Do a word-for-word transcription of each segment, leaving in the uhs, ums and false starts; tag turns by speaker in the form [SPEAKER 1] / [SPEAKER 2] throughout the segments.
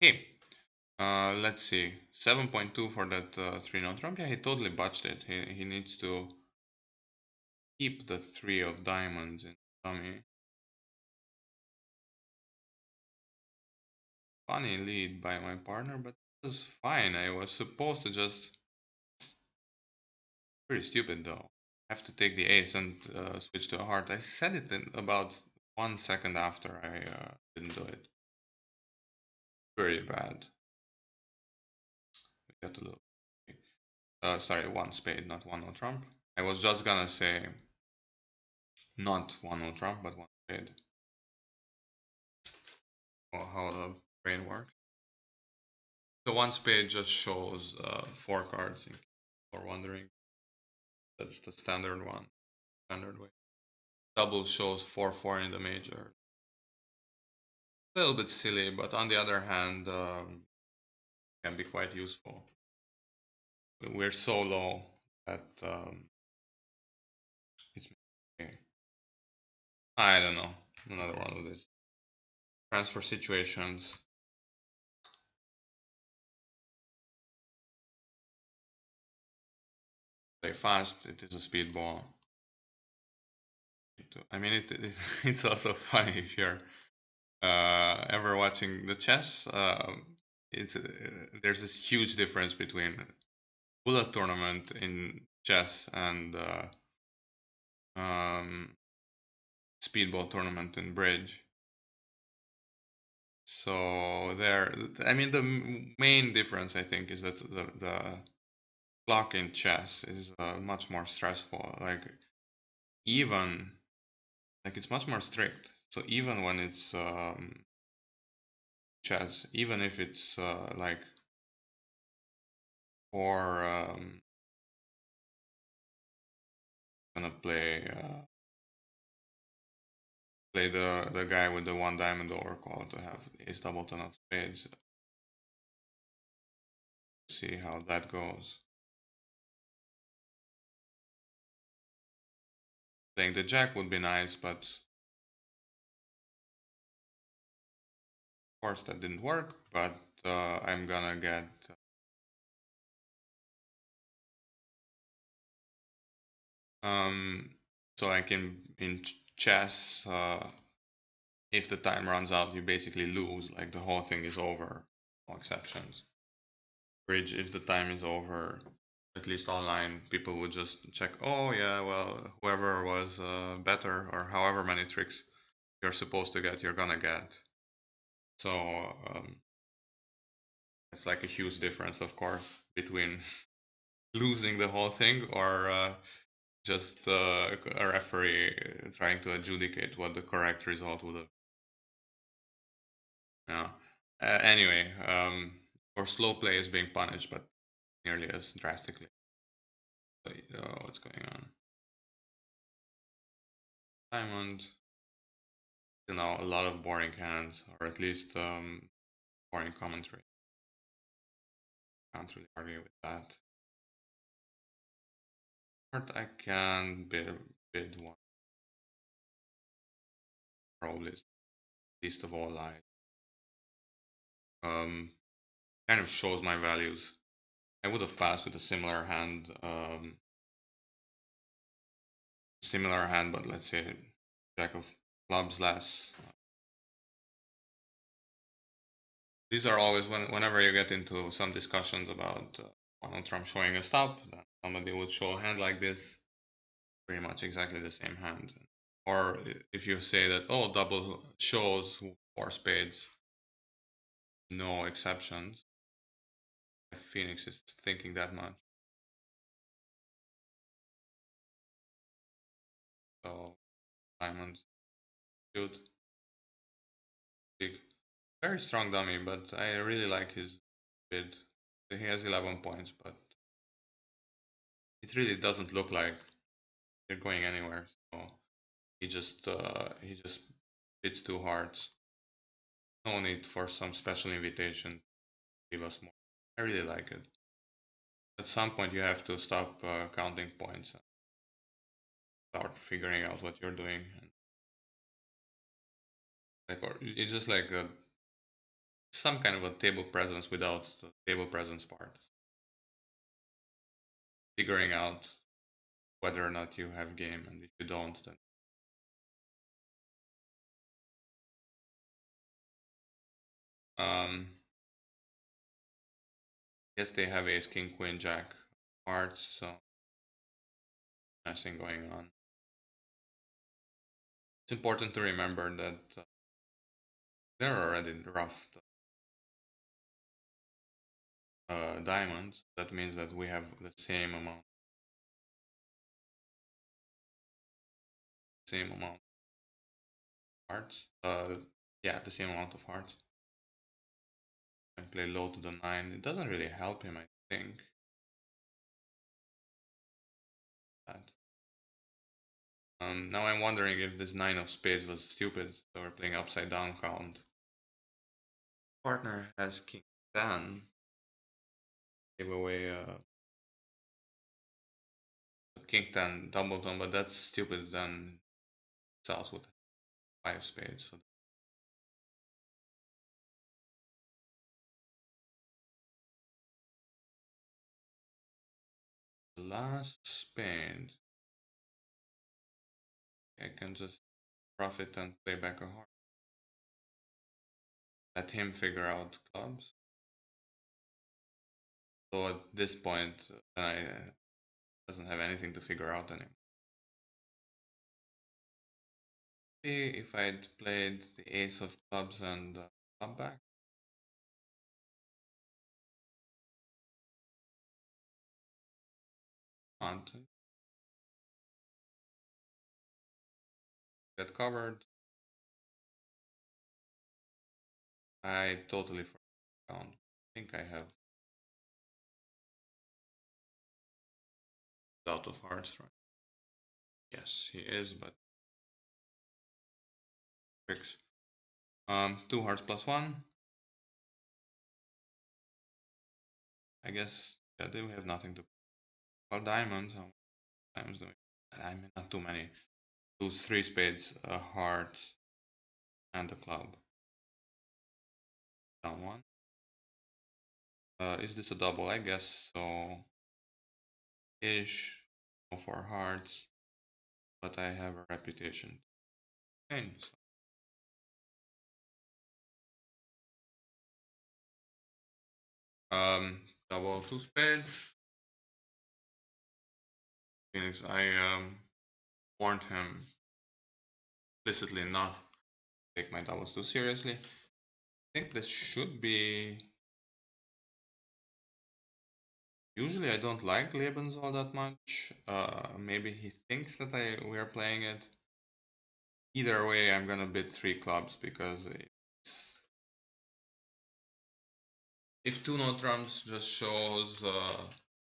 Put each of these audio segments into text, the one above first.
[SPEAKER 1] Okay, uh, let's see. seven point two for that uh, three no trump. Yeah, he totally botched it. He, he needs to keep the three of diamonds in dummy. Funny lead by my partner, but it was fine. I was supposed to just... Pretty stupid though. I have to take the ace and uh, switch to a heart. I said it in about one second after I uh, didn't do it. Very bad. We got a little... Uh, sorry, one spade, not one no trump. I was just gonna say not one no trump, but one spade. Or how the brain works. So one spade just shows uh, four cards, in case you're wondering. That's the standard one, standard way. Double shows four four in the major. A little bit silly, but on the other hand, um, can be quite useful. We're so low that um, it's okay. I don't know. Another one of these transfer situations. Play fast. It is a speedball. I mean, it, it it's also funny if you're uh, ever watching the chess. Uh, it's uh, there's this huge difference between bullet tournament in chess and uh, um, speedball tournament in bridge. So there, I mean, the main difference I think is that the the clock in chess is uh, much more stressful. Like even like it's much more strict. So even when it's um, chess, even if it's uh, like for um, gonna play uh, play the the guy with the one diamond overcall to have ace double ton of spades. See how that goes. Playing the jack would be nice, but of course that didn't work. But uh, I'm gonna get um, so I can in chess. Uh, if the time runs out, you basically lose. Like the whole thing is over. No exceptions. Bridge, if the time is over, at least online, people would just check. Oh yeah, well, whoever was uh, better, or however many tricks you're supposed to get, you're gonna get. So um, it's like a huge difference, of course, between losing the whole thing or uh, just uh, a referee trying to adjudicate what the correct result would have. Yeah. Uh, anyway, um, or slow play is being punished, but nearly as drastically. So, uh, what's going on? Diamond. You know, a lot of boring hands, or at least um, boring commentary. Can't really argue with that. But I can bid, bid one. Probably least of all lies. Um, kind of shows my values. I would have passed with a similar hand. Um, similar hand, but let's say jack of clubs less. These are always when, whenever you get into some discussions about uh, Donald Trump showing a stop, then somebody would show a hand like this, pretty much exactly the same hand. Or if you say that, oh, double shows four spades, no exceptions. If Phoenix is thinking that much. So diamonds, good, big, very strong dummy, but I really like his bid. He has eleven points, but it really doesn't look like they're going anywhere. So he just uh, he just bids two hearts. No need for some special invitation. Give us more. I really like it. At some point, you have to stop uh, counting points and start figuring out what you're doing. And like, or it's just like a some kind of a table presence without the table presence part. Figuring out whether or not you have game, and if you don't, then um, yes, they have ace, king, queen, jack, hearts, so nothing going on. It's important to remember that uh, they're already roughed uh, diamonds. That means that we have the same amount, same amount of hearts. Uh, yeah, the same amount of hearts. And play low to the nine. It doesn't really help him, I think. That. Um, now I'm wondering if this nine of spades was stupid, so we're playing upside down count. Partner has king ten. Give away uh, king ten double tone, but that's stupid. Then South with five spades. So the last spade, I can just profit and play back a heart. Let him figure out clubs. So at this point, I uh, doesn't have anything to figure out anymore. If I'd played the ace of clubs and uh, club back. Can't get covered. I totally forgot. I think I have out of hearts, right? Yes, he is, but fix. Um, two hearts plus one. I guess. Yeah, then we have nothing to. Well, diamonds. How many diamonds do we? I mean, not too many. Lose three spades, a heart, and a club. Down one. Uh, is this a double? I guess so. Ish. No four hearts, but I have a reputation. Okay, so. Um, double two spades. Phoenix, I um warned him explicitly not take my doubles too seriously. I think this should be. Usually I don't like Lebens all that much. Uh, maybe he thinks that I we are playing it. Either way, I'm gonna bid three clubs because it's, if two no trumps just shows uh,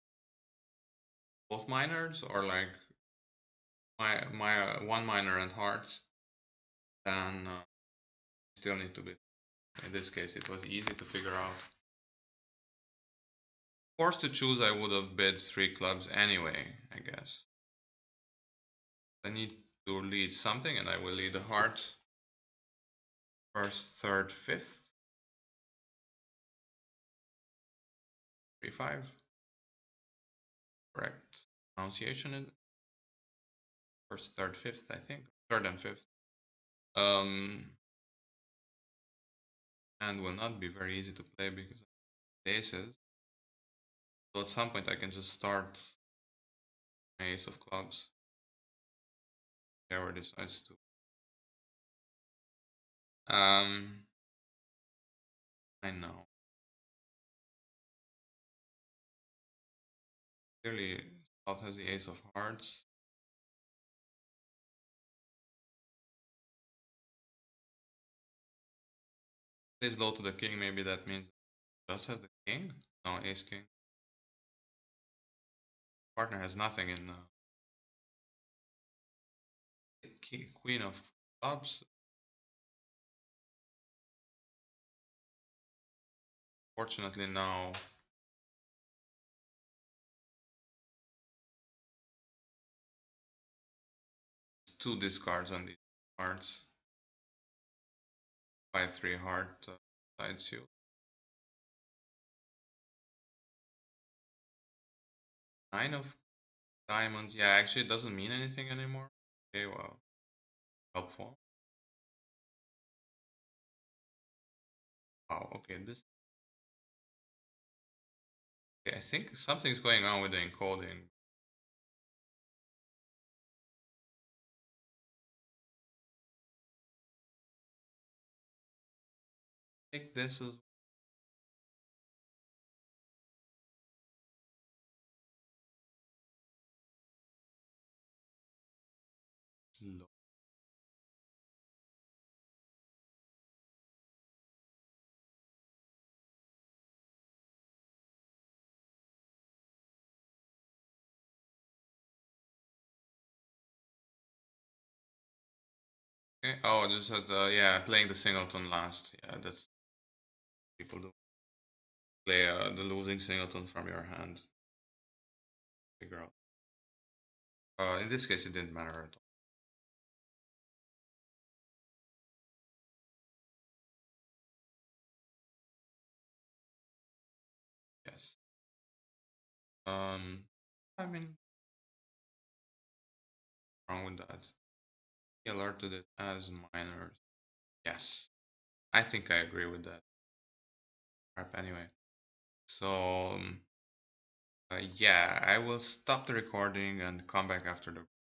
[SPEAKER 1] both minors or like my my uh, one minor and hearts, then uh, still need to bid. In this case, it was easy to figure out. Forced to choose, I would have bid three clubs anyway, I guess. I need to lead something, and I will lead a heart. First, third, fifth. Three, five. Correct pronunciation in first, third, fifth, I think. Third and fifth. Um, and will not be very easy to play because of the aces. So at some point I can just start my ace of clubs. Whoever decides to. Um, I know. Clearly, South has the ace of hearts. Plays low to the king, maybe that means Does has the king? No, ace king. Partner has nothing in uh, queen of clubs. Fortunately now two discards on these cards. Five three heart uh, side suit. Nine of diamonds. Yeah, actually it doesn't mean anything anymore. Okay, well, helpful. Wow, okay, this. Okay, I think something's going on with the encoding. I think this is low. Okay. Oh, just at uh, yeah, playing the singleton last. Yeah, that's people do. Play uh, the losing singleton from your hand. Figure out. Uh, in this case, it didn't matter at all. Yes. Um, I mean, wrong with that. He alerted it as minors. Yes. I think I agree with that. Crap. Anyway. So um, uh, yeah, I will stop the recording and come back after the